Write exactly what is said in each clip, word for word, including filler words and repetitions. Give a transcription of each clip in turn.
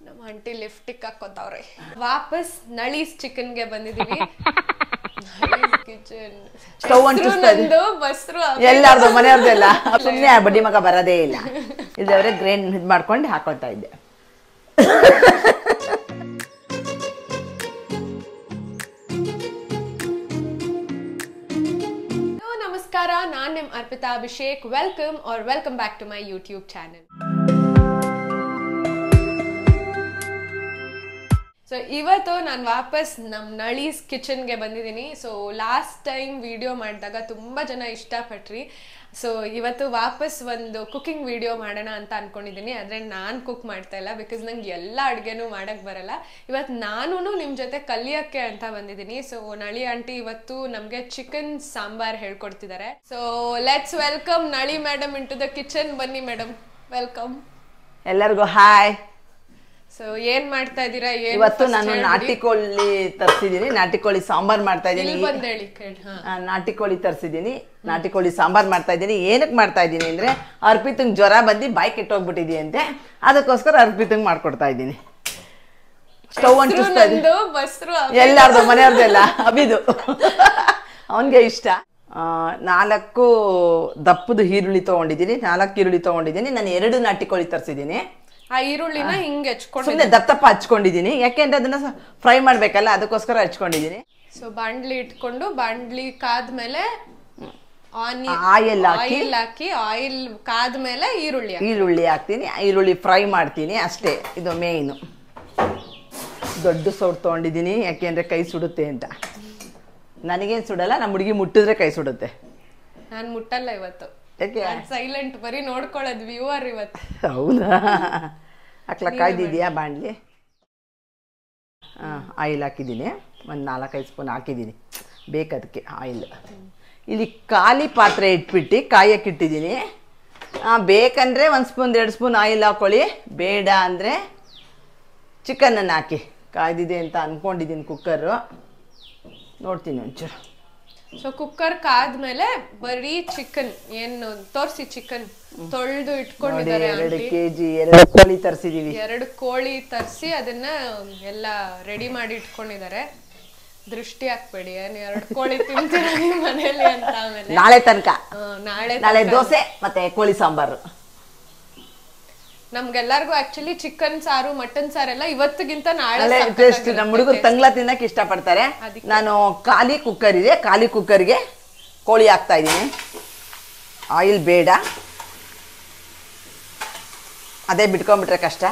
ನಮ್ಮ ಆಂಟಿ ಲಿಫ್ಟಿಕ್ ಹಾಕೋತಾವ್ರೆ. ವಾಪಸ್ ನಳೀಸ್ ಚಿಕನ್ ಗೆ ಬಂದಿದೀವಿ. ಕಿಚನ್ ಸ್ಟವ್ ಅಂಟಿಸ್ತಾ ಬಸ್ರು ಎಲ್ಲಾರ್ದು ಮನೆಯವ್ರದೆಲ್ಲ ಸುಮ್ಮನೆ ಬಡ್ಡಿ ಮಗ ಬರೋದೇ ಇಲ್ಲ. ಇಲ್ಲವ್ರೆ ಗ್ರೈಂಡ್ ಇದು ಮಾಡ್ಕೊಂಡು ಹಾಕೊಳ್ತಾ ಇದ್ದೆ. ನಮಸ್ಕಾರ, ನಾನ್ ನಿಮ್ Arpita Abhishek. Welcome or welcome back to my YouTube channel. So ಇವತ್ತು ನಾನು ವಾಪಸ್ ನಮ್ಮ ನಳೀಸ್ ಕಿಚನ್ಗೆ ಬಂದಿದ್ದೀನಿ. ಸೊ ಲಾಸ್ಟ್ ಟೈಮ್ ವಿಡಿಯೋ ಮಾಡಿದಾಗ ತುಂಬ ಜನ ಇಷ್ಟಪಟ್ರಿ. ಸೊ ಇವತ್ತು ವಾಪಸ್ ಒಂದು ಕುಕಿಂಗ್ ವಿಡಿಯೋ ಮಾಡೋಣ ಅಂತ ಅನ್ಕೊಂಡಿದ್ದೀನಿ. ಆದರೆ ನಾನು ಕುಕ್ ಮಾಡ್ತಾ ಇಲ್ಲ, ಬಿಕಾಸ್ ನಂಗೆ ಎಲ್ಲ ಅಡುಗೆನೂ ಮಾಡೋಕ್ಕೆ ಬರಲ್ಲ. ಇವತ್ತು ನಾನು ನಿಮ್ಮ ಜೊತೆ ಕಲಿಯೋಕ್ಕೆ ಅಂತ ಬಂದಿದ್ದೀನಿ. ಸೊ ನಳಿ ಆಂಟಿ ಇವತ್ತು ನಮಗೆ ಚಿಕನ್ ಸಾಂಬಾರ್ ಹೇಳ್ಕೊಡ್ತಿದ್ದಾರೆ. So let's welcome Nali madam into the kitchen. ಬನ್ನಿ ಮೇಡಮ್, ವೆಲ್ಕಮ್. ಎಲ್ಲರಿಗೂ ಹಾಯ್. ಸೊ ಏನ್ ಮಾಡ್ತಾ ಇದ್ದೀರಾ? ಇವತ್ತು ನಾನು ನಾಟಿ ಕೋಳಿ ತರಿಸಿದೀನಿ. ನಾಟಿ ಕೋಳಿ ಸಾಂಬಾರ್ ಮಾಡ್ತಾ ಇದ್ದೀನಿ. ನಾಟಿ ಕೋಳಿ ತರಿಸಿದೀನಿ, ನಾಟಿ ಕೋಳಿ ಸಾಂಬಾರ್ ಮಾಡ್ತಾ ಇದ್ದೀನಿ. ಏನಕ್ಕೆ ಮಾಡ್ತಾ ಇದ್ದೀನಿ ಅಂದ್ರೆ ಅರ್ಪಿತಂಗ್ ಜ್ವರ ಬಂದು ಬಾಯಿ ಕೆಟ್ಟೋಗ್ಬಿಟ್ಟಿದೀನಿ ಅಂತೆ, ಅದಕ್ಕೋಸ್ಕರ ಅರ್ಪಿತಂಗ್ ಮಾಡ್ಕೊಡ್ತಾ ಇದ್ದೀನಿ. ಸ್ಟವ್ ಅಂಟಿಸ್ತಾ ಇದ್ದೀನಿ. ಎಲ್ಲಾರ್ದು ಮನೆಯವ್ರದೆಲ್ಲ ಅಭಿದು ಅವನ್ಗೆ ಇಷ್ಟ. ನಾಲ್ಕು ದಪ್ಪದ ಈರುಳ್ಳಿ ತಗೊಂಡಿದ್ದೀನಿ, ನಾಲ್ಕು ಈರುಳ್ಳಿ ತಗೊಂಡಿದ್ದೀನಿ. ನಾನು ಎರಡು ನಾಟಿ ಕೋಳಿ ತರಿಸಿದ್ದೀನಿ. ಆ ಈರುಳ್ಳಿನ ಹಿಂಗೆ ಹಚ್ಕೊಂಡು ಸುಮ್ಮನೆ ದಪ್ಪ ಹಚ್ಕೊಂಡಿದ್ದೀನಿ, ಯಾಕೆಂದ್ರೆ ಅದನ್ನ ಫ್ರೈ ಮಾಡ್ಬೇಕಲ್ಲ, ಅದಕ್ಕೋಸ್ಕರ ಹಚ್ಕೊಂಡಿದ್ದೀನಿ. ಸೊ ಬಾಂಡ್ಲಿ ಇಟ್ಕೊಂಡು ಬಾಂಡ್ಲಿ ಕಾದ್ಮೇಲೆ ಆಯಿಲ್ ಹಾಕಿ ಹಾಕಿ ಆಯಿಲ್ ಕಾದ್ಮೇಲೆ ಈರುಳ್ಳಿ ಈರುಳ್ಳಿ ಹಾಕ್ತೀನಿ. ಈರುಳ್ಳಿ ಫ್ರೈ ಮಾಡ್ತೀನಿ ಅಷ್ಟೇ. ಇದು ಮೇಯ್ನು. ದೊಡ್ಡ ಸೌಟ್ ತೊಗೊಂಡಿದ್ದೀನಿ, ಯಾಕೆಂದ್ರೆ ಕೈ ಸುಡುತ್ತೆ ಅಂತ. ನನಗೇನು ಸುಡಲ್ಲ, ನಮ್ಮ ಹುಡುಗಿ ಮುಟ್ಟಿದ್ರೆ ಕೈ ಸುಡುತ್ತೆ. ನಾನು ಮುಟ್ಟಲ್ಲ ಇವತ್ತು, ಸೈಲೆಂಟ್, ಬರೀ ನೋಡ್ಕೊಳ್ಳೋದು ವ್ಯೂವರ್ ಇವತ್ತು. ಹೌದಾ? ಹಾಕ್ಲ ಕಾಯ್ದಿದ್ಯಾ ಬಾಂಡ್ಲಿ? ಹಾಂ, ಆಯಿಲ್ ಹಾಕಿದ್ದೀನಿ. ಒಂದು ನಾಲ್ಕೈದು ಸ್ಪೂನ್ ಹಾಕಿದ್ದೀನಿ, ಬೇಕದಕ್ಕೆ ಆಯಿಲ್. ಇಲ್ಲಿ ಖಾಲಿ ಪಾತ್ರೆ ಇಟ್ಬಿಟ್ಟು ಕಾಯಕ್ಕೆ ಇಟ್ಟಿದ್ದೀನಿ. ಬೇಕಂದರೆ ಒಂದು ಸ್ಪೂನ್ ಎರಡು ಸ್ಪೂನ್ ಆಯಿಲ್ ಹಾಕ್ಕೊಳ್ಳಿ, ಬೇಡ ಅಂದರೆ ಚಿಕನನ್ನು ಹಾಕಿ. ಕಾಯ್ದಿದೆ ಅಂತ ಅಂದ್ಕೊಂಡಿದ್ದೀನಿ ಕುಕ್ಕರು, ನೋಡ್ತೀನಿ ಒಂಚೂರು. ಸೊ ಕುಕ್ಕರ್ ಕಾದ್ಮೇಲೆ ಬರೀ ಚಿಕನ್ ಏನು ತೋರಿಸಿ, ಚಿಕನ್ ತೊಳೆದು ಇಟ್ಕೊಂಡಿದ್ದಾರೆ. ಎರಡು ಕೆಜಿ ಎರಡು ಕೋಳಿ ತರಿಸಿದೀವಿ. ಎರಡು ಕೋಳಿ ತರಿಸಿ ಅದನ್ನ ಎಲ್ಲ ರೆಡಿ ಮಾಡಿ ಇಟ್ಕೊಂಡಿದ್ದಾರೆ. ದೃಷ್ಟಿ ಹಾಕ್ಬೇಡಿ, ಏನು ಎರಡು ಕೋಳಿ ತಿಂತೀರ ಮನೇಲಿ ಅಂತ. ಆಮೇಲೆ ನಾಳೆ ತನಕ ನಾಳೆ ನಾಳೆ ದೋಸೆ ಮತ್ತೆ ಕೋಳಿ ಸಾಂಬಾರು. ನಮ್ಗೆಲ್ಲರಿಗೂ ಆಕ್ಚುಲಿ ಚಿಕನ್ ಸಾರು ಮಟನ್ ಸಾರೆಲ್ಲ ಇವತ್ತಿಗಿಂತ ನಾಳೆ ಟೇಸ್ಟ್. ನಮ್ಮ ಹುಡುಗರು ತಂಗ್ಲ ತಿನ್ನಕ್ಕೆ ಇಷ್ಟಪಡ್ತಾರೆ. ನಾನು ಖಾಲಿ ಕುಕ್ಕರ್ ಇದೆ, ಖಾಲಿ ಕುಕ್ಕರ್ಗೆ ಕೋಳಿ ಹಾಕ್ತಾ ಇದ್ದೀನಿ. ಆಯಿಲ್ ಬೇಡ, ಅದೇ ಬಿಟ್ಕೊಂಡ್ಬಿಟ್ರೆ ಕಷ್ಟ.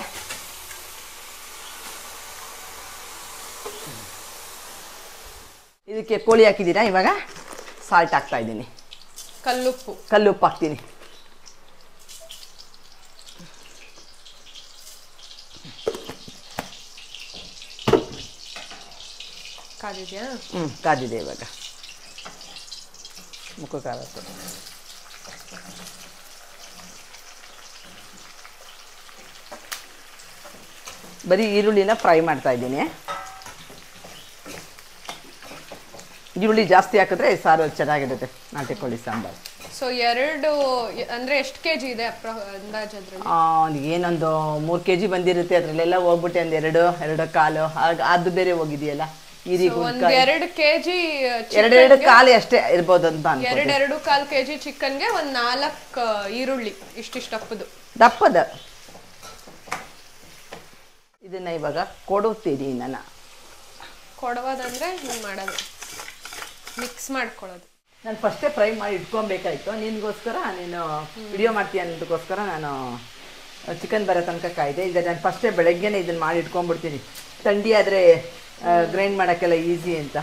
ಇದಕ್ಕೆ ಕೋಳಿ ಹಾಕಿದ್ದೀರಾ, ಇವಾಗ ಸಾಲ್ಟ್ ಹಾಕ್ತಾ ಇದ್ದೀನಿ. ಕಲ್ಲುಪ್ಪು ಕಲ್ಲುಪ್ಪು ಹಾಕ್ತೀನಿ. ಕಾದಿದ್ಯಾ? ಹ್ಞೂ, ಕಾದಿದೆ. ಇವಾಗ ಮುಖ ಖಾರ ಬರೀ ಈರುಳ್ಳಿನ ಫ್ರೈ ಮಾಡ್ತಾ ಇದ್ದೀನಿ. ಈರುಳ್ಳಿ ಜಾಸ್ತಿ ಹಾಕಿದ್ರೆ ಸಾರು ಚೆನ್ನಾಗಿರುತ್ತೆ ನಾಟಿ ಕೋಳಿ ಸಾಂಬಾರು. ಸೊ ಎರಡು ಅಂದ್ರೆ ಎಷ್ಟು ಕೆಜಿ ಇದೆ ಅಂದಾಜು? ಅದ್ರಲ್ಲಿ ಏನೊಂದು ಮೂರು ಕೆಜಿ ಬಂದಿರುತ್ತೆ. ಅದ್ರಲ್ಲೆಲ್ಲ ಹೋಗ್ಬಿಟ್ಟೆ ಒಂದು ಎರಡು ಎರಡು ಕಾಲು ಅದು ಬೇರೆ ಹೋಗಿದೆಯಲ್ಲ. ಎರಡು ಕೆಜಿ ಎರಡೆರಡು ಕಾಲು ಅಷ್ಟೇ ಇರ್ಬೋದು ಅಂತ. ಎರಡೆರಡು ಕಾಲು ಕೆಜಿ ಚಿಕನ್ಗೆ ಒಂದ್ ನಾಲ್ಕು ಈರುಳ್ಳಿ ಇಷ್ಟಿಷ್ಟು ದಪ್ಪದು ದಪ್ಪದ. ಇದನ್ನ ಇವಾಗ ಕೊಡುತ್ತೀನಿ. ನಾನು ಕೊಡೋದಂದ್ರೆ ಹಿಂಗೆ ಮಾಡೋದು, ಮಿಕ್ಸ್ ಮಾಡ್ಕೊಳ್ಳೋದು. ನಾನು ಫಸ್ಟೇ ಫ್ರೈ ಮಾಡಿ ಇಟ್ಕೊಬೇಕಾಯ್ತು. ನಿನ್ಗೋಸ್ಕರ ನೀನು ವಿಡಿಯೋ ಮಾಡ್ತೀಯ ಅನ್ನೋದಕ್ಕೋಸ್ಕರ ನಾನು ಚಿಕನ್ ಬರೋ ತನಕ ಕಾಯ್ದೆ. ಈಗ ನಾನು ಫಸ್ಟೇ ಬೆಳಗ್ಗೆನೇ ಇದನ್ನು ಮಾಡಿ ಇಟ್ಕೊಂಡ್ಬಿಡ್ತೀನಿ, ಥಂಡಿ ಆದರೆ ಗ್ರೈಂಡ್ ಮಾಡೋಕ್ಕೆಲ್ಲ ಈಸಿ ಅಂತ.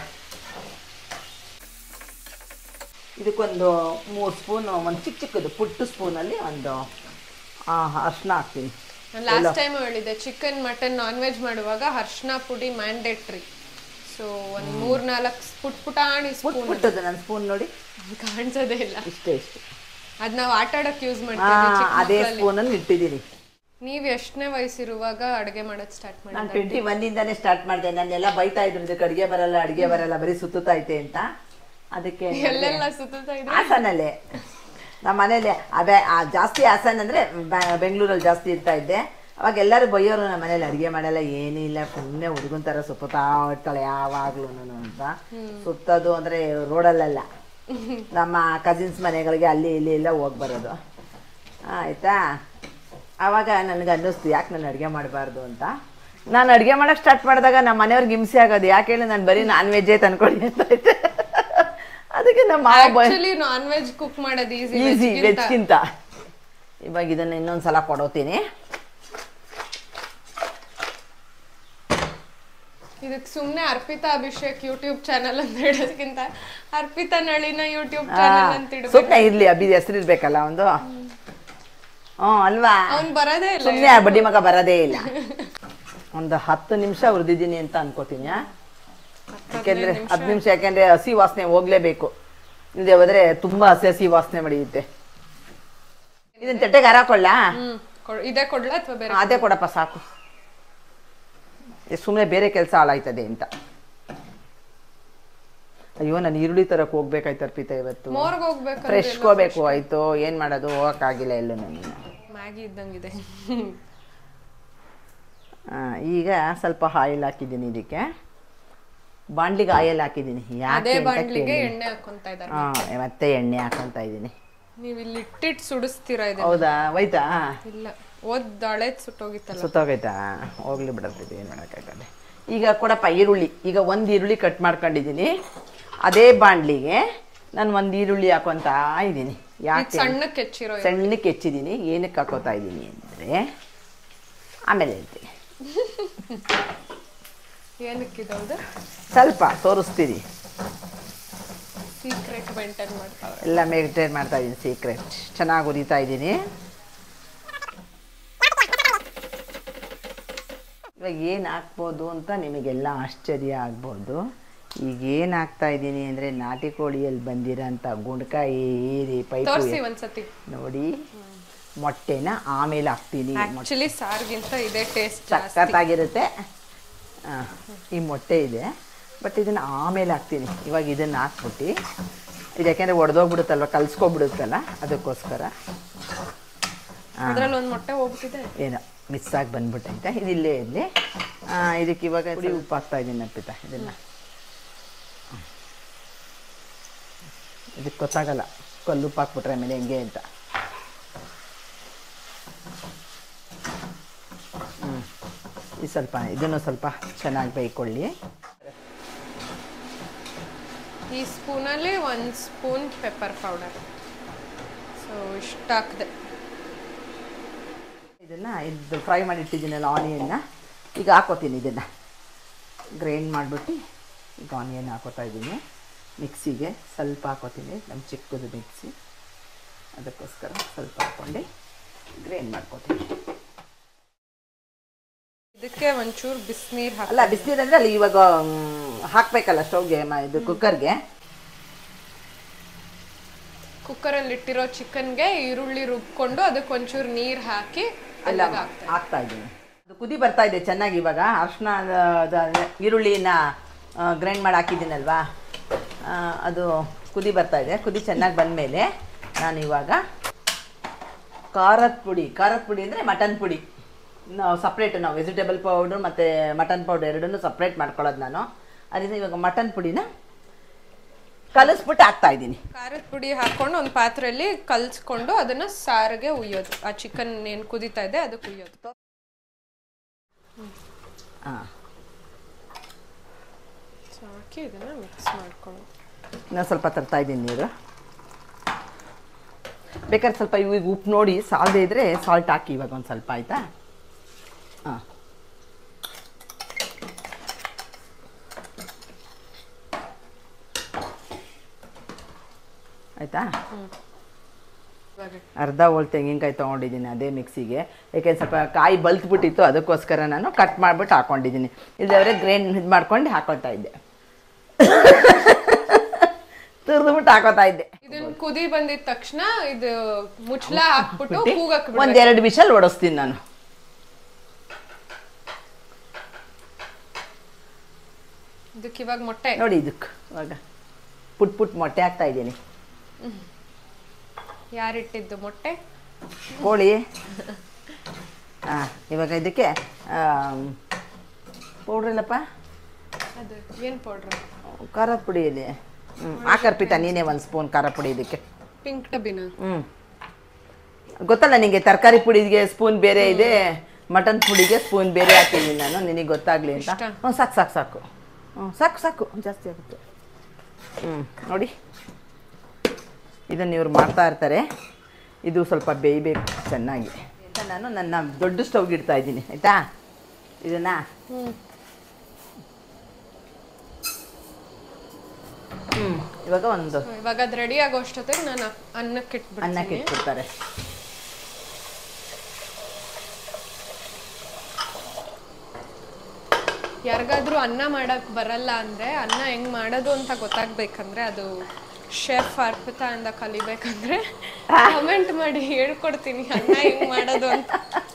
ಇದಕ್ಕೊಂದು ಮೂರು ಸ್ಪೂನು, ಒಂದು ಚಿಕ್ಕ ಚಿಕ್ಕದು ಪುಟ್ಟು ಸ್ಪೂನಲ್ಲಿ ಒಂದು ಅರ್ಶಿನ ಹಾಕ್ತೀನಿ. ಲಾಸ್ಟ್ ಟೈಮ್ ಹೇಳಿದೆ, ಚಿಕನ್ ಮಟನ್ ನಾನ್ ವೆಜ್ ಮಾಡುವಾಗ ಅರ್ಶಿನ ಪುಡಿ ಮ್ಯಾಂಡೇಟ್ರಿ. ಸೊ ಒಂದು ಮೂರ್ ನಾಲ್ಕು ಪುಟ್ ಪುಟಾಣಿ ಸ್ಪೂನ್. ಪುಟ್ಟದು ನನ್ನ ಸ್ಪೂನ್ ನೋಡಿ ಕಾಣಿಸೋದೇ ಇಲ್ಲ. ಇಷ್ಟೇ ಇಷ್ಟು. ಅದು ನಾವು ಆಟ ಆಡೋಕೆ ಯೂಸ್ ಮಾಡ್ತೀವಿ. ಅದೇ ಸ್ಪೂನಲ್ಲಿ ಇಟ್ಟಿದ್ದೀನಿ. ನೀವು ಎಷ್ಟನೇ ವಯಸ್ಸಿರುವಾಗ ಅಡುಗೆ ಮಾಡೋದು ಸ್ಟಾರ್ಟ್ ಮಾಡಿ? ನಾನು ಟ್ವೆಂಟಿ ಒನ್ನಿಂದಾನೇ ಸ್ಟಾರ್ಟ್ ಮಾಡಿದೆ. ನಾನೆಲ್ಲ ಬೈತಾ ಇದ್ರು, ಇದಕ್ಕೆ ಅಡುಗೆ ಬರಲ್ಲ ಅಡುಗೆ ಬರಲ್ಲ ಬರೀ ಸುತ್ತೈತೆ ಅಂತ. ಅದಕ್ಕೆ ಎಲ್ಲೆಲ್ಲ ಸುತ್ತಾ ಇದ್ರೆ ಹಾಸನಲ್ಲೇ ನಮ್ಮ ಮನೇಲಿ ಅದೇ ಜಾಸ್ತಿ. ಹಾಸನ ಅಂದರೆ ಬೆಂಗಳೂರಲ್ಲಿ ಜಾಸ್ತಿ ಇರ್ತಾ ಇದ್ದೆ. ಅವಾಗ ಎಲ್ಲರೂ ಬೈಯೋರು ನಮ್ಮ ಮನೇಲಿ ಅಡುಗೆ ಮಾಡಲ್ಲ ಏನಿಲ್ಲ ಸುಮ್ಮನೆ ಹುಡುಗನ ಥರ ಸುತ್ತಾ ಇರ್ತಾಳೆ ಯಾವಾಗ್ಲೂ ಅಂತ. ಸುತ್ತೋದು ಅಂದರೆ ರೋಡಲ್ಲೆಲ್ಲ ನಮ್ಮ ಕಸಿನ್ಸ್ ಮನೆಗಳಿಗೆ ಅಲ್ಲಿ ಇಲ್ಲಿ ಎಲ್ಲ ಹೋಗಿ ಬರೋದು ಆಯಿತಾ. ಆವಾಗ ನನಗೆ ಅನ್ನಿಸ್ತು ಯಾಕೆ ನಾನು ಅಡುಗೆ ಮಾಡಬಾರ್ದು ಅಂತ. ನಾನು ಅಡುಗೆ ಮಾಡೋಕ್ಕೆ ಸ್ಟಾರ್ಟ್ ಮಾಡಿದಾಗ ನಮ್ಮ ಮನೆಯವ್ರಿಗೆ ಹಿಂಸೆ ಆಗೋದು, ಯಾಕೆ ಹೇಳಿ ನಾನು ಬರೀ ನಾನ್ ವೆಜ್ಜೇ ತಂದ್ಕೊಡಿ ಅಂತ ಐತೆ. ಅದಕ್ಕೆ ನಮ್ಮ ನಾನ್ ವೆಜ್ ಕುಕ್ ಮಾಡೋದು ಈಸಿ ಈಸಿ ವೆಜ್ಗಿಂತ. ಇವಾಗ ಇದನ್ನು ಇನ್ನೊಂದು ಸಲ ಕೊಡೋತೀನಿ. ಇದಕ್ಕೆ ಸುಮ್ಮನೆ ಅರ್ಪಿತಾ ಅಭಿಷೇಕ್ ಯೂಟ್ಯೂಬ್ ಚಾನಲ್ ಅಂತ ಹೇಳೋದಕ್ಕಿಂತ ಅರ್ಪಿತಾ ನಳಿನ ಯೂಟ್ಯೂಬ್ ಚಾನಲ್ ಅಂತ ಇಡಬೇಕು. ಸುಮ್ಮನೆ ಇರ್ಲಿ, ಅಭಿ ಹೆಸರು ಇರ್ಬೇಕಲ್ಲ ಒಂದು. ಹ್ಞೂ ಅಲ್ವಾ, ಅವ್ನು ಬರೋದೇ ಇಲ್ಲ, ಸುಮ್ಮನೆ ಬಡ್ಡಿ ಮಗ ಬರೋದೇ ಇಲ್ಲ. ಒಂದು ಹತ್ತು ನಿಮಿಷ ಹುರಿದಿದ್ದೀನಿ ಅಂತ ಅನ್ಕೋತೀನಿ. ಯಾಕೆಂದ್ರೆ ಹತ್ತು ನಿಮಿಷ ಯಾಕೆಂದ್ರೆ ಹಸಿ ವಾಸನೆ ಹೋಗ್ಲೇಬೇಕು, ಇಲ್ಲದೆ ಹೋದ್ರೆ ತುಂಬಾ ಹಸಿ ಹಸಿ ವಾಸನೆ ಮಾಡಿಯುತ್ತೆ. ಇದನ್ನ ತಟ್ಟೆಗೆ ಹಾರಾಕೊಳ್ಳ, ಇದೇ ಕೊಡ್ಲಾ ಅಥವಾ ಬೇರೆ? ಅದೇ ಕೊಡಪ್ಪ ಸಾಕು, ಸುಮ್ಮನೆ ಬೇರೆ ಕೆಲಸ ಹಾಳಾಯ್ತದೆ ಅಂತ. ಅಯ್ಯೋ ನಾನು ಈರುಳ್ಳಿ ತರಕ್ಕೆ ಹೋಗ್ಬೇಕಾಯ್ತು ಅರ್ಪಿತಾ ಇವತ್ತು. ಫ್ರೆಶ್ ಹೋಗ್ಬೇಕು ಆಯ್ತು, ಏನ್ ಮಾಡೋದು, ಹೋಗಕ್ಕಾಗಿಲ್ಲ ಎಲ್ಲೂ ನನಗೆ. ಮ್ಯಾಗಿ ಇದ್ದಂಗಿದೆ. ಈಗ ಸ್ವಲ್ಪ ಆಯಿಲ್ ಹಾಕಿದ್ದೀನಿ, ಇದಕ್ಕೆ ಬಾಂಡ್ಲಿಗೆ ಆಯಿಲ್ ಹಾಕಿದ್ದೀನಿ. ಯಾಕೆ ಎಣ್ಣೆ ಹಾಕೊಂತಾ ಇದ್ದಾರೆ. ಹಾಂ ಮತ್ತೆ ಎಣ್ಣೆ ಹಾಕೊಂತ ಇದ್ದೀನಿ. ನೀವು ಇಲ್ಲಿ ಇಟ್ಟಿಟ್ಟು ಸುಡಿಸ್ತೀರಾ ಇದು? ಹೌದಾ, ಹೋಯ್ತಾ? ಇಲ್ಲ, ಓದ್ದಾಳೆ ಸುಟ್ಟೋಗಿತ್ತಲ್ಲ. ಸುಟ್ಟೋಗೈತಾ, ಹೋಗ್ಲಿ ಬಿಡತ್ತಿದೆ, ಏನು ಮಾಡೋಕ್ಕಾಗಲ್ಲ. ಈಗ ಕೊಡಪ್ಪ ಈರುಳ್ಳಿ. ಈಗ ಒಂದು ಈರುಳ್ಳಿ ಕಟ್ ಮಾಡ್ಕೊಂಡಿದ್ದೀನಿ. ಅದೇ ಬಾಂಡ್ಲಿಗೆ ನಾನು ಒಂದು ಈರುಳ್ಳಿ ಹಾಕೊತಾ ಇದ್ದೀನಿ. ಯಾಕೆ ಸಣ್ಣಕ್ಕೆ ಹೆಚ್ಚಿರೋ ಸಣ್ಣಕ್ಕೆ ಹೆಚ್ಚಿದ್ದೀನಿ, ಏನಕ್ಕೆ ಹಾಕೋತಾ ಇದ್ದೀನಿ ಅಂದರೆ ಆಮೇಲೆ ಹೇಳ್ತೀನಿ. ಏನಕ್ಕಿದೌದು ಸ್ವಲ್ಪ ತೋರಿಸ್ತೀರಿ. ಸೀಕ್ರೆಟ್ ಮೇಂಟೈನ್ ಮಾಡ್ತಾ ಎಲ್ಲ ಮೇಂಟೈನ್ ಮಾಡ್ತಾ ಇದ್ದೀನಿ, ಸೀಕ್ರೆಟ್. ಚೆನ್ನಾಗಿ ಹುರಿತಾ ಇದ್ದೀನಿ. ಇವಾಗ ಏನು ಹಾಕ್ಬೋದು ಅಂತ ನಿಮಗೆಲ್ಲ ಆಶ್ಚರ್ಯ ಆಗ್ಬೋದು. ಈಗ ಏನು ಹಾಕ್ತಾ ಇದ್ದೀನಿ ಅಂದರೆ ನಾಟಿ ಕೋಳಿಯಲ್ಲಿ ಬಂದಿರೋಂಥ ಗುಂಡ್ಕಾಯಿ ಏರಿ ಪೈಪು ನೋಡಿ, ಮೊಟ್ಟೆನ ಆಮೇಲೆ ಹಾಕ್ತೀನಿ. ಆಕ್ಚುಲಿ ಸಾರ್ಗಿಂತ ಇದೇ ಟೇಸ್ಟ್ ಸಖತ್ತಾಗಿರುತ್ತೆ. ಹಾಂ, ಈ ಮೊಟ್ಟೆ ಇದೆ, ಬಟ್ ಇದನ್ನು ಆಮೇಲೆ ಹಾಕ್ತೀನಿ. ಇವಾಗ ಇದನ್ನು ಹಾಕ್ಬಿಟ್ಟು ಇದು ಯಾಕೆಂದರೆ ಒಡೆದೋಗ್ಬಿಡುತ್ತಲ್ವ, ಕಲ್ಸ್ಕೊಬಿಡುತ್ತಲ್ಲ, ಅದಕ್ಕೋಸ್ಕರ. ಅದರಲ್ಲಿ ಒಂದು ಮೊಟ್ಟೆ ಹೋಗ್ಬಿಟ್ಟಿದೆ, ಏನೋ ಮಿಸ್ ಆಗಿ ಬಂದ್ಬಿಟ್ಟೈತೆ. ಇದಿಲ್ಲೇ ಇರಲಿ. ಇದಕ್ಕೆ ಇವಾಗ ಪುಡಿ ಉಪ್ಪು ಹಾಕ್ತಾ ಇದ್ದೀನಿ ಅರ್ಪಿತಾ. ಇದನ್ನು ಇದಕ್ಕೆ ಗೊತ್ತಾಗಲ್ಲ ಕಲ್ಲು ಉಪ್ಪು ಹಾಕ್ಬಿಟ್ರೆ ಆಮೇಲೆ ಹೆಂಗೆ ಅಂತ. ಹ್ಞೂ ಇದು ಸ್ವಲ್ಪ ಇದನ್ನು ಸ್ವಲ್ಪ ಚೆನ್ನಾಗಿ ಬೇಯ್ಕೊಳ್ಳಿ. ಈ ಸ್ಪೂನಲ್ಲಿ ಒಂದು ಸ್ಪೂನ್ ಪೆಪ್ಪರ್ ಪೌಡರ್, ಸೊ ಇಷ್ಟು ಹಾಕಿದೆ. ಇದನ್ನು ಇದು ಫ್ರೈ ಮಾಡಿ ಇಟ್ಟಿದ್ದೀನಲ್ಲ ಆನಿಯನ್ನ, ಈಗ ಹಾಕೋತೀನಿ. ಇದನ್ನು ಗ್ರೈಂಡ್ ಮಾಡಿಬಿಟ್ಟು ಈಗ ಆನಿಯನ್ ಹಾಕೋತಾ ಇದ್ದೀನಿ. ಮಿಕ್ಸಿಗೆ ಸ್ವಲ್ಪ ಹಾಕೋತೀನಿ, ನಮ್ಮ ಚಿಕ್ಕದು ಮಿಕ್ಸಿ, ಅದಕ್ಕೋಸ್ಕರ ಸ್ವಲ್ಪ ಹಾಕ್ಕೊಂಡು ಗ್ರೈಂಡ್ ಮಾಡ್ಕೋತೀನಿ. ಇದಕ್ಕೆ ಒಂಚೂರು ಬಿಸಿನೀರು ಹಾಕಿ. ಅಲ್ಲ, ಬಿಸಿನೀರು ಅಂದರೆ ಅಲ್ಲಿ ಇವಾಗ ಹಾಕಬೇಕಲ್ಲ ಸ್ಟವ್ಗೆ, ಇದು ಕುಕ್ಕರ್ಗೆ. ಕುಕ್ಕರಲ್ಲಿ ಇಟ್ಟಿರೋ ಚಿಕನ್ಗೆ ಈರುಳ್ಳಿ ರುಬ್ಕೊಂಡು ಅದಕ್ಕೆ ಒಂಚೂರು ನೀರು ಹಾಕಿ ಎಲ್ಲ ಹಾಕ್ತಾ ಇದ್ದೀನಿ. ಅದು ಕುದಿ ಬರ್ತಾ ಇದೆ ಚೆನ್ನಾಗಿ. ಇವಾಗ ಅರ್ಶಿನ ಈರುಳ್ಳಿನ ಗ್ರೈಂಡ್ ಮಾಡಿ ಹಾಕಿದ್ದೀನಲ್ವಾ, ಅದು ಕುದಿ ಬರ್ತಾ ಇದೆ. ಕುದಿ ಚೆನ್ನಾಗಿ ಬಂದಮೇಲೆ ನಾನು ಇವಾಗ ಖಾರದ ಪುಡಿ, ಖಾರದ ಪುಡಿ ಅಂದರೆ ಮಟನ್ ಪುಡಿ, ನಾವು ಸಪ್ರೇಟು, ನಾವು ವೆಜಿಟೇಬಲ್ ಪೌಡ್ರು ಮತ್ತು ಮಟನ್ ಪೌಡರ್ ಎರಡನ್ನೂ ಸಪ್ರೇಟ್ ಮಾಡ್ಕೊಳ್ಳೋದು ನಾನು. ಅದರಿಂದ ಇವಾಗ ಮಟನ್ ಪುಡಿನ ಕಲಿಸ್ಬಿಟ್ಟು ಹಾಕ್ತಾ ಇದ್ದೀನಿ. ಖಾರದ ಪುಡಿ ಹಾಕ್ಕೊಂಡು ಒಂದು ಪಾತ್ರೆಯಲ್ಲಿ ಕಲಿಸ್ಕೊಂಡು ಅದನ್ನು ಸಾರಿಗೆ ಉಯ್ಯೋದು. ಆ ಚಿಕನ್ ಏನು ಕುದೀತಾ ಇದೆ ಅದಕ್ಕೆ ಉಯ್ಯೋದು. ಹಾಂ, ಹಾಕಿ ಇದನ್ನು ಮಿಕ್ಸ್ ಮಾಡ್ಕೊಳ್ಳೋದು. ನಾನು ಸ್ವಲ್ಪ ತರ್ತಾ ಇದ್ದೀನಿ ನೀರು. ಬೇಕಾದ್ರೆ ಸ್ವಲ್ಪ ಇವಾಗ ಉಪ್ಪು ನೋಡಿ ಸಾಲದೇ ಇದ್ದರೆ ಸಾಲ್ಟ್ ಹಾಕಿ ಇವಾಗ ಒಂದು ಸ್ವಲ್ಪ, ಆಯಿತಾ? ಹಾಂ, ಆಯಿತಾ? ಅರ್ಧ ಹೋಳು ತೆಂಗಿನಕಾಯಿ ತೊಗೊಂಡಿದ್ದೀನಿ ಅದೇ ಮಿಕ್ಸಿಗೆ. ಯಾಕೆಂದ್ರೆ ಸ್ವಲ್ಪ ಕಾಯಿ ಬಲ್ತ್ಬಿಟ್ಟಿತ್ತು, ಅದಕ್ಕೋಸ್ಕರ ನಾನು ಕಟ್ ಮಾಡಿಬಿಟ್ಟು ಹಾಕ್ಕೊಂಡಿದ್ದೀನಿ. ಇಲ್ಲದವರೆ ಗ್ರೈಂಡ್ ಇದು ಮಾಡ್ಕೊಂಡು ಹಾಕೋತಾ ಇದ್ದೆ, ತುರಿದ್ಬಿಟ್ಟು ಹಾಕೋತಾ ಇದ್ದೆ. ಇದನ್ನ ಕುದಿ ಬಂದಿದ ತಕ್ಷಣ ಇದು ಮುಚ್ಚಳ ಹಾಕ್ಬಿಟ್ಟು ಕೂಗಕ್ಕೆ ಬಿಡು. ಒಂದೆರಡು ವಿಷಲ್ ಓಡಿಸ್ತೀನಿ ನಾನು. ಇದಕ್ಕೆ ಇವಾಗ ಮೊಟ್ಟೆ ನೋಡಿ, ಇದಕ್ಕೆ ಇವಾಗ ಪುಟ್ ಪುಟ್ ಮೊಟ್ಟೆ ಹಾಕ್ತಾ ಇದ್ದೀನಿ. ಯಾರಿಟ್ಟಿದ್ದು ಮೊಟ್ಟೆ? ಕೋಳಿ. ಹಾಂ ಇವಾಗ ಇದಕ್ಕೆ ಪೌಡ್ರ್ ಇಲ್ಲಪ್ಪ, ಅದು ಏನು ಪೌಡ್ರ್? ಖಾರದ ಪುಡಿ ಇದೆ. ಹ್ಞೂ ಹಾಕರ್ಪಿತ ನೀನೇ ಒಂದು ಸ್ಪೂನ್ ಖಾರ ಪುಡಿ ಇದಕ್ಕೆ. ಪಿಂಕ್ ಟಬಿನ? ಹ್ಞೂ ಗೊತ್ತಲ್ಲ ನಿನಗೆ, ತರಕಾರಿ ಪುಡಿಗೆ ಸ್ಪೂನ್ ಬೇರೆ ಇದೆ, ಮಟನ್ ಪುಡಿಗೆ ಸ್ಪೂನ್ ಬೇರೆ ಹಾಕಿದ್ದೀನಿ ನಾನು, ನಿನಗೆ ಗೊತ್ತಾಗಲಿ ಅಂತ. ಹ್ಞೂ ಸಾಕು ಸಾಕು ಸಾಕು ಹ್ಞೂ ಸಾಕು ಸಾಕು ಜಾಸ್ತಿ ಆಗುತ್ತೆ. ಹ್ಞೂ ನೋಡಿ ಇದನ್ನು ಇವ್ರು ಮಾಡ್ತಾ ಇರ್ತಾರೆ, ಇದು ಸ್ವಲ್ಪ ಬೇಯಬೇಕು ಚೆನ್ನಾಗಿ ಅಂತ ನಾನು ನನ್ನ ದೊಡ್ಡ ಸ್ಟವ್ಗೆ ಇಡ್ತಾ ಇದ್ದೀನಿ ಆಯಿತಾ. ಇದನ್ನು ಹ್ಞೂ ಇವಾಗ ಒಂದು ಇವಾಗ ಅದು ರೆಡಿ ಆಗೋ ಅಷ್ಟೊತ್ತಿಗೆ ನಾನು ಅನ್ನಕ್ಕೆ ಇಟ್ಬಿಡ್ತೀನಿ. ಅನ್ನಕ್ಕೆ ಇಟ್ಬಿಡ್ತಾರೆ. ಯಾರಿಗಾದ್ರೂ ಅನ್ನ ಮಾಡಕ್ ಬರಲ್ಲ ಅಂದ್ರೆ, ಅನ್ನ ಹೆಂಗ್ ಮಾಡೋದು ಅಂತ ಗೊತ್ತಾಗ್ಬೇಕಂದ್ರೆ, ಅದು ಶೆಫ್ ಅರ್ಪಿತಾ ಅಂತ ಕಲಿಬೇಕಂದ್ರೆ ಕಮೆಂಟ್ ಮಾಡಿ ಹೇಳ್ಕೊಡ್ತೀನಿ ಅನ್ನ ಹೆಂಗ್ ಮಾಡೋದು ಅಂತ.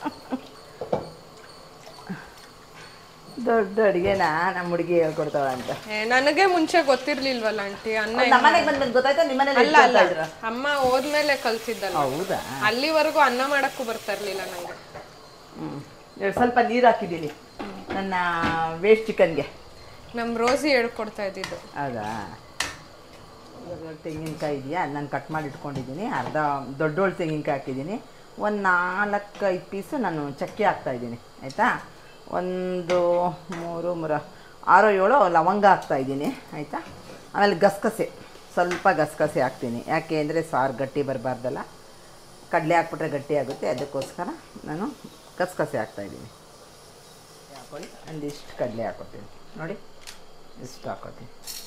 ದೊಡ್ಡ ಅಡಿಗೆನಾ ನಮ್ಮ ಹುಡುಗಿ ಹೇಳ್ಕೊಡ್ತಾಳ ಅಂತ. ನನಗೆ ಮುಂಚೆ ಗೊತ್ತಿರ್ಲಿಲ್ವಲ್ಲ ಆಂಟಿ ಅನ್ನ. ಅಲ್ಲ ಅಲ್ಲ, ಅಮ್ಮ ಹೋದ್ಮೇಲೆ ಕಲ್ತಿದ್ದಲ್ಲ. ಹೌದಾ? ಅಲ್ಲಿವರೆಗೂ ಅನ್ನ ಮಾಡಕ್ಕೂ ಬರ್ತಾ ಇರ್ಲಿಲ್ಲ ನಂಗೆ. ಹ್ಮ್ ಸ್ವಲ್ಪ ನೀರು ಹಾಕಿದ್ದೀನಿ ನನ್ನ ವೇಸ್ಟ್ ಚಿಕನ್ಗೆ. ನಮ್ ರೋಸಿ ಹೇಳ್ಕೊಡ್ತಾ ಇದ್ದಿದ್ದು. ಹೌದಾ? ತೆಂಗಿನಕಾಯಿ ಇದೆಯಾ, ನಾನು ಕಟ್ ಮಾಡಿ ಇಟ್ಕೊಂಡಿದ್ದೀನಿ. ಅರ್ಧ ದೊಡ್ಡೋಳು ತೆಂಗಿನಕಾಯಿ ಹಾಕಿದ್ದೀನಿ. ಒಂದು ನಾಲ್ಕು ಐದು ಪೀಸು ನಾನು ಚಕ್ಕೆ ಹಾಕ್ತಾಯಿದ್ದೀನಿ ಆಯಿತಾ. ಒಂದು ಮೂರು ಮೂರು ಆರು ಏಳು ಲವಂಗ ಹಾಕ್ತಾಯಿದ್ದೀನಿ ಆಯಿತಾ. ಆಮೇಲೆ ಗಸಗಸೆ ಸ್ವಲ್ಪ ಗಸಗಸೆ ಹಾಕ್ತೀನಿ, ಯಾಕೆ ಅಂದರೆ ಸಾರು ಗಟ್ಟಿ ಬರಬಾರ್ದಲ್ಲ, ಕಡಲೆ ಹಾಕ್ಬಿಟ್ರೆ ಗಟ್ಟಿ ಆಗುತ್ತೆ, ಅದಕ್ಕೋಸ್ಕರ ನಾನು ಗಸಗಸೆ ಹಾಕ್ತಾಯಿದ್ದೀನಿ. ಹಾಕ್ಕೊಳ್ಳಿ, ಒಂದಿಷ್ಟು ಕಡಲೆ ಹಾಕ್ಕೊತೀನಿ ನೋಡಿ, ಇಷ್ಟು ಹಾಕ್ಕೊತೀನಿ.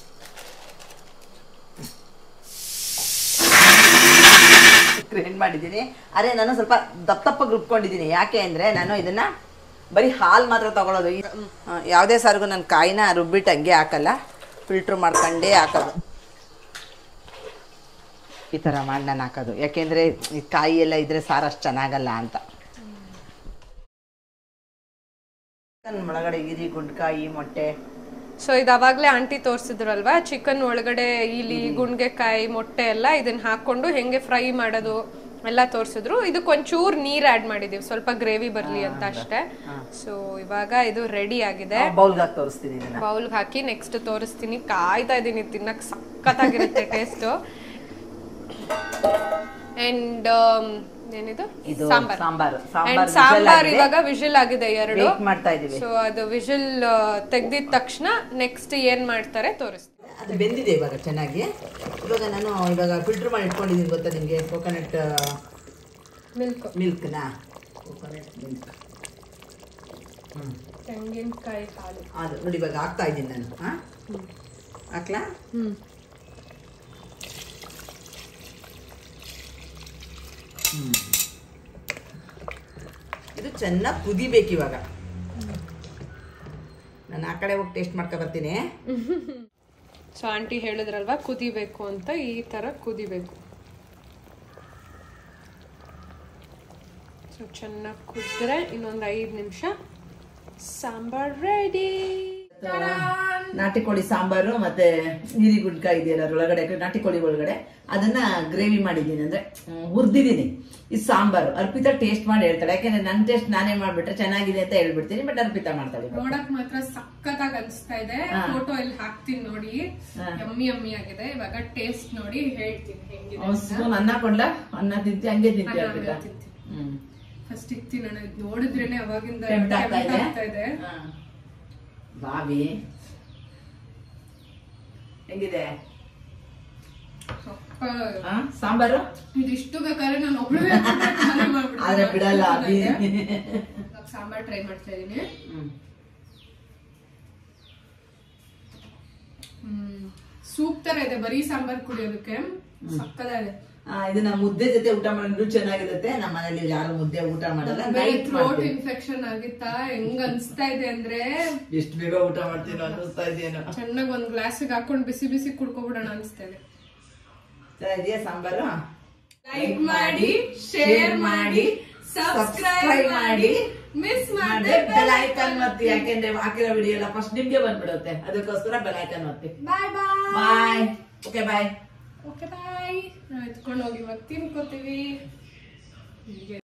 ಗ್ರೈಂಡ್ ಮಾಡಿದ್ದೀನಿ. ಅದೇ ನಾನು ಸ್ವಲ್ಪ ದಪ್ಪ ದಪ್ಪಗೆ ರುಬ್ಕೊಂಡಿದ್ದೀನಿ, ಯಾಕೆ ಅಂದರೆ ನಾನು ಇದನ್ನು ಬರೀ ಹಾಲು ಮಾತ್ರ ತೊಗೊಳೋದು. ಯಾವುದೇ ಸಾರಿಗೂ ನಾನು ಕಾಯಿನ ರುಬ್ಬಿಟ್ಟು ಹಂಗೆ ಹಾಕಲ್ಲ, ಫಿಲ್ಟ್ರ್ ಮಾಡ್ಕೊಂಡೇ ಹಾಕೋದು. ಈ ಥರ ಮಾಡಿ ನಾನು ಹಾಕೋದು, ಯಾಕೆಂದರೆ ಈ ಕಾಯಿ ಎಲ್ಲ ಇದ್ದರೆ ಸಾರು ಅಷ್ಟು ಚೆನ್ನಾಗಲ್ಲ ಅಂತ. ಒಳಗಡೆ ಈರಿ ಗುಂಡ್ಕಾಯಿ ಮೊಟ್ಟೆ. ಸೊ ಇದು ಅವಾಗಲೇ ಆಂಟಿ ತೋರಿಸಿದ್ರಲ್ವಾ, ಚಿಕನ್ ಒಳಗಡೆ ಇಲ್ಲಿ ಗುಂಡ್ಗೆಕಾಯಿ ಮೊಟ್ಟೆ ಎಲ್ಲ ಇದನ್ನ ಹಾಕೊಂಡು ಹೆಂಗೆ ಫ್ರೈ ಮಾಡೋದು ಎಲ್ಲ ತೋರಿಸಿದ್ರು. ಇದಕ್ಕೆ ಒಂಚೂರು ನೀರ್ ಆಡ್ ಮಾಡಿದೀವಿ, ಸ್ವಲ್ಪ ಗ್ರೇವಿ ಬರ್ಲಿ ಅಂತ ಅಷ್ಟೇ. ಸೊ ಇವಾಗ ಇದು ರೆಡಿ ಆಗಿದೆ. ಬೌಲ್ಗೆ ಹಾಕಿ ತೋರಿಸ್ತೀನಿ, ಬೌಲ್ಗೆ ಹಾಕಿ ನೆಕ್ಸ್ಟ್ ತೋರಿಸ್ತೀನಿ. ಕಾಯ್ತಾ ಇದ್ದೀನಿ, ತಿನ್ನಕ್ ಸಖತ್ತಾಗಿರುತ್ತೆ ಟೇಸ್ಟ್. ಅಂಡ್ ಏನಿದು ಸಾಂಬಾರ್. ಸಾಂಬಾರು ಸಾಂಬಾರ್ ಇವಾಗ ವಿಜಿಲ್ ಆಗಿದೆ ಎರಡು, ಮಾಡ್ತಾ ಇದೀವಿ. ಸೊ ಅದು ವಿಜಿಲ್ ತೆಗ್ದಿದ ತಕ್ಷಣ ನೆಕ್ಸ್ಟ್ ಏನ್ ಮಾಡ್ತಾರೆ ತೋರಿಸ್ತೀನಿ. ಅದು ಬೆಂದಿದೆ ಇವಾಗ ಚೆನ್ನಾಗಿ. ಇವಾಗ ನಾನು ಇವಾಗ ಫಿಲ್ಟರ್ ಮಾಡಿ ಇಟ್ಕೊಂಡಿದ್ದೀನಿ, ಗೊತ್ತಾ ನಿಮಗೆ, ಕೋಕೋನಟ್ ಮಿಲ್ಕ್ ಮಿಲ್ಕ್ನಾ ಕೋಕೋನಟ್ ಮಿಲ್ಕ್. ಹ್ಞೂ ತೆಂಗಿನಕಾಯಿ ಹಾಲು ಅದು ನೋಡಿ ಇವಾಗ ಹಾಕ್ತಾ ಇದ್ದೀನಿ ನಾನು. ಹಾಂ ಹಾಕ್ಲಾ? ಹ್ಞೂ ಹ್ಞೂ ಇದು ಚೆನ್ನಾಗಿ ಕುದಿಬೇಕು ಇವಾಗ. ನಾನು ಆ ಕಡೆ ಹೋಗಿ ಟೇಸ್ಟ್ ಮಾಡ್ಕೊ ಬರ್ತೀನಿ. ಸೊ ಆಂಟಿ ಹೇಳಿದ್ರಲ್ವಾ ಕುದಿಬೇಕು ಅಂತ, ಈ ತರ ಕುದಿಬೇಕು. ಸೊ ಚೆನ್ನಾಗಿ ಕುದ್ರೆ ಇನ್ನೊಂದು ಐದು ನಿಮಿಷ ಸಾಂಬಾರ್ ರೆಡಿ. ನಾಟಿ ಕೋಳಿ ಸಾಂಬಾರು ಮತ್ತೆ ನೀರಿ ಗುಡ್ಕಾಯಿ ಇದೆಯಲ್ಲ ಒಳಗಡೆ, ನಾಟಿ ಕೋಳಿ ಒಳಗಡೆ ಅದನ್ನ ಗ್ರೇವಿ ಮಾಡಿದ್ದೀನಿ, ಅಂದ್ರೆ ಹುರಿದಿದ್ದೀನಿ. ಈ ಸಾಂಬಾರು ಅರ್ಪಿತಾ ಟೇಸ್ಟ್ ಮಾಡಿ ಹೇಳ್ತಾಳೆ, ಯಾಕೆಂದ್ರೆ ನನ್ನ ಟೇಸ್ಟ್ ನಾನೇ ಮಾಡ್ಬಿಟ್ರೆ ಚೆನ್ನಾಗಿದೆ ಅಂತ ಹೇಳ್ಬಿಡ್ತೀನಿ, ಬಟ್ ಅರ್ಪಿತಾ ಮಾಡ್ತಾಳೆ. ನೋಡಕ್ ಮಾತ್ರ ಸಕ್ಕತ್ತಾಗಿ ಅನ್ಸ್ತಾ ಇದೆ. ಫೋಟೋ ಇಲ್ಲಿ ಹಾಕ್ತೀನಿ ನೋಡಿ, ಯಮ್ಮಿ ಯಮ್ಮಿ ಆಗಿದೆ. ಇವಾಗ ಟೇಸ್ಟ್ ನೋಡಿ ಹೇಳ್ತೀನಿ ಹೆಂಗಿದೆ. ಸ್ಪೂನ್ ಅನ್ನ ಕೊಡ್ಲಾ? ಅನ್ನ ತಿಂತಿ ಹಂಗೆ ತಿಂತಿ ಅರ್ಪಿತಾ? ಹ್ಮ್ ಫಸ್ಟ್ ಇಕ್ತೀನಿ ನಾನು, ನೋಡಿದ್ರೇನೆ ಅವಾಗಿಂದ ಆಗ್ತಾ ಇದೆ. ಬಾವಿ ಹೆಂಗಿದೆ ಸಾಂಬಾರು? ಇದಿಷ್ಟು ಬೇಕಾದ್ರೆ ನಾನು ಒಬ್ಳು ಆದ್ರೆ ಬಿಡಲ್ಲ. ಸಾಂಬಾರ್ ಟ್ರೈ ಮಾಡ್ತಾ ಇದೀನಿ. ಹ್ಮ್ ಸೂಪ್ ತರ ಇದೆ, ಬರೀ ಸಾಂಬಾರ್ ಕುಡಿಯೋದಕ್ಕೆ ಸಕ್ಕತ್ತಾಗಿದೆ. ಇದನ್ನ ಮುದ್ದೆ ಜೊತೆ ಊಟ ಮಾಡಿದ್ರು ಚೆನ್ನಾಗಿರುತ್ತೆ. ನಮ್ಮ ಮನೇಲಿ ಯಾರು ಮುದ್ದೆ ಊಟ ಮಾಡಲ್ಲ. ಥ್ರೋಟ್ ಇನ್ಫೆಕ್ಷನ್ ಆಗಿತ್ತಾ, ಹೆಂಗ್ ಅನ್ಸ್ತಾ ಇದೆ ಅಂದ್ರೆ ಎಷ್ಟು ಬೇಗ ಊಟ ಮಾಡ್ತೀನೋ ಅನ್ನಿಸ್ತಾ ಇದೆಯೇನೋ. ಚೆನ್ನಾಗಿ ಒಂದ್ ಗ್ಲಾಸಿಗೆ ಹಾಕೊಂಡು ಬಿಸಿ ಬಿಸಿ ಕುಡ್ಕೊಬಿಡೋಣ ಅನ್ಸ್ತಾ ಇದೆ. ಚೆನ್ನಾಗಿದೆಯಾ ಸಾಂಬಾರು? ಲೈಕ್ ಮಾಡಿ, ಶೇರ್ ಮಾಡಿ, ಸಬ್ಸ್ಕ್ರೈಬ್ ಮಾಡಿ, ಮಿಸ್ ಮಾಡದೆ ಬೆಲ್ ಐಕಾನ್ ಒತ್ತಿ, ಯಾಕೆಂದ್ರೆ ಹಾಕಿರೋ ವಿಡಿಯೋ ಎಲ್ಲ ಫಸ್ಟ್ ನಿಮ್ಗೆ ಬಂದ್ಬಿಡುತ್ತೆ, ಅದಕ್ಕೋಸ್ಕರ ಬೆಲ್ ಐಕಾನ್ ಒತ್ತಿ. Bye bye bye. Okay bye. Okay bye. ನಾವು ಎತ್ಕೊಂಡು ಹೋಗಿ ಇವಾಗ ತಿನ್ಕೋತೀವಿ.